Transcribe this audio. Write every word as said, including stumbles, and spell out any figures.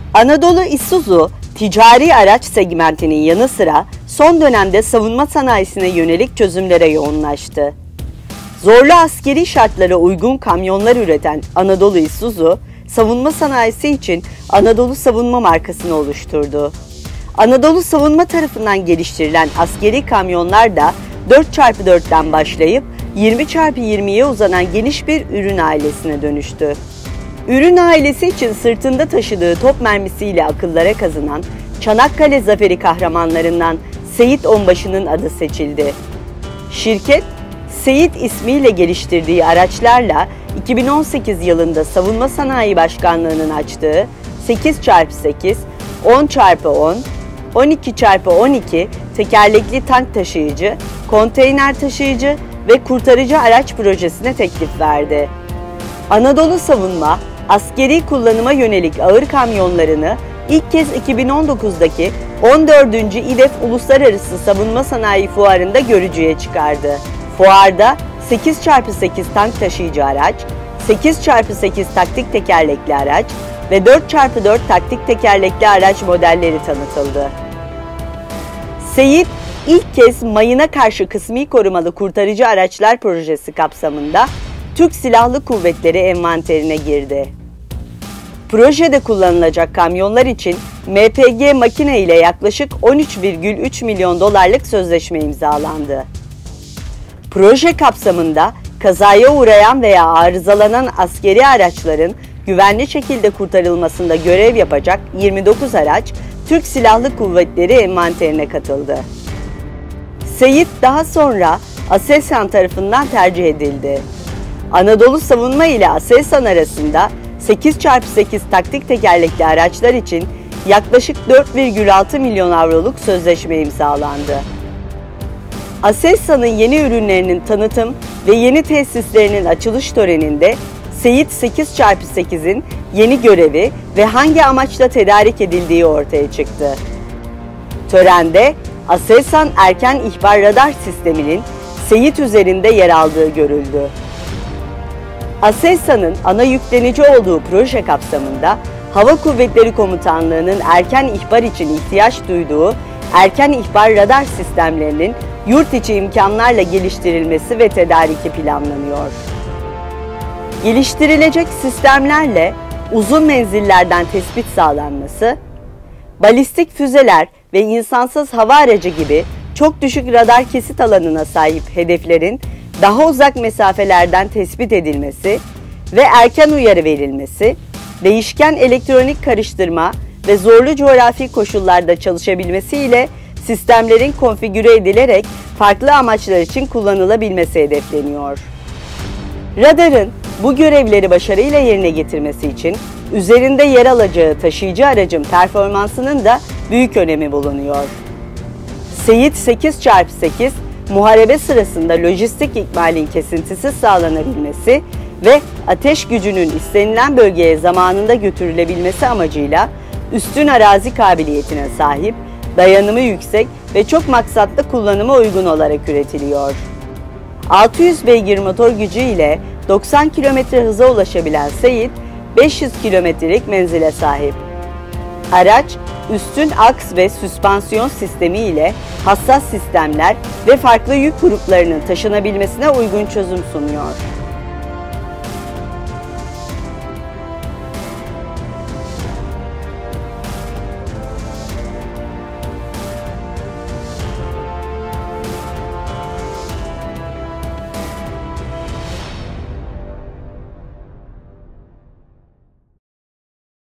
Anadolu Isuzu, ticari araç segmentinin yanı sıra son dönemde savunma sanayisine yönelik çözümlere yoğunlaştı. Zorlu askeri şartlara uygun kamyonlar üreten Anadolu Isuzu, savunma sanayisi için Anadolu Savunma markasını oluşturdu. Anadolu Savunma tarafından geliştirilen askeri kamyonlar da dört çarpı dörtten başlayıp yirmi çarpı yirmiye uzanan geniş bir ürün ailesine dönüştü. Ürün ailesi için sırtında taşıdığı top mermisiyle akıllara kazınan Çanakkale Zaferi kahramanlarından Seyit Onbaşı'nın adı seçildi. Şirket, Seyit ismiyle geliştirdiği araçlarla iki bin on sekiz yılında Savunma Sanayi Başkanlığı'nın açtığı sekiz çarpı sekiz, on çarpı on, on iki çarpı on iki tekerlekli tank taşıyıcı, konteyner taşıyıcı ve kurtarıcı araç projesine teklif verdi. Anadolu Savunma, askeri kullanıma yönelik ağır kamyonlarını ilk kez iki bin on dokuzdaki on dördüncü İDEF Uluslararası Savunma Sanayi Fuarı'nda görücüye çıkardı. Fuarda sekiz çarpı sekiz tank taşıyıcı araç, sekiz çarpı sekiz taktik tekerlekli araç ve dört çarpı dört taktik tekerlekli araç modelleri tanıtıldı. Seyit, ilk kez mayına karşı kısmi korumalı kurtarıcı araçlar projesi kapsamında Türk Silahlı Kuvvetleri envanterine girdi. Projede kullanılacak kamyonlar için M P G makine ile yaklaşık on üç virgül üç milyon dolarlık sözleşme imzalandı. Proje kapsamında kazaya uğrayan veya arızalanan askeri araçların güvenli şekilde kurtarılmasında görev yapacak yirmi dokuz araç Türk Silahlı Kuvvetleri envanterine katıldı. Seyit daha sonra Aselsan tarafından tercih edildi. Anadolu Savunma ile Aselsan arasında sekiz çarpı sekiz taktik tekerlekli araçlar için yaklaşık dört virgül altı milyon avroluk sözleşme imzalandı. Aselsan'ın yeni ürünlerinin tanıtım ve yeni tesislerinin açılış töreninde Seyit sekiz çarpı sekizin yeni görevi ve hangi amaçla tedarik edildiği ortaya çıktı. Törende Aselsan Erken İhbar Radar Sistemi'nin Seyit üzerinde yer aldığı görüldü. Aselsan'ın ana yüklenici olduğu proje kapsamında Hava Kuvvetleri Komutanlığı'nın erken ihbar için ihtiyaç duyduğu erken ihbar radar sistemlerinin yurt içi imkanlarla geliştirilmesi ve tedariki planlanıyor. Geliştirilecek sistemlerle uzun menzillerden tespit sağlanması, balistik füzeler ve insansız hava aracı gibi çok düşük radar kesit alanına sahip hedeflerin daha uzak mesafelerden tespit edilmesi ve erken uyarı verilmesi, değişken elektronik karıştırma ve zorlu coğrafi koşullarda çalışabilmesiyle sistemlerin konfigüre edilerek farklı amaçlar için kullanılabilmesi hedefleniyor. Radarın bu görevleri başarıyla yerine getirmesi için üzerinde yer alacağı taşıyıcı aracın performansının da büyük önemi bulunuyor. Seyit sekiz çarpı sekiz, muharebe sırasında lojistik ikmalin kesintisiz sağlanabilmesi ve ateş gücünün istenilen bölgeye zamanında götürülebilmesi amacıyla üstün arazi kabiliyetine sahip, dayanımı yüksek ve çok maksatlı kullanıma uygun olarak üretiliyor. altı yüz beygir motor gücü ile doksan kilometre hıza ulaşabilen Seyit, beş yüz kilometrelik menzile sahip. Araç, üstün aks ve süspansiyon sistemi ile hassas sistemler ve farklı yük gruplarının taşınabilmesine uygun çözüm sunuyor.